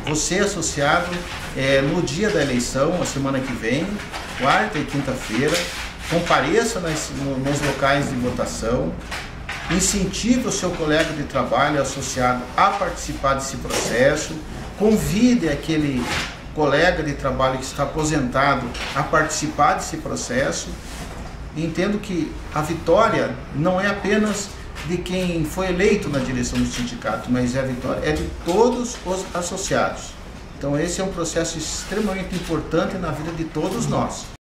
você associado, no dia da eleição, a semana que vem, quarta e quinta-feira, compareça nos locais de votação, incentive o seu colega de trabalho associado a participar desse processo, convide aquele colega de trabalho que está aposentado a participar desse processo. Entendo que a vitória não é apenas de quem foi eleito na direção do sindicato, mas a vitória é de todos os associados. Então esse é um processo extremamente importante na vida de todos nós.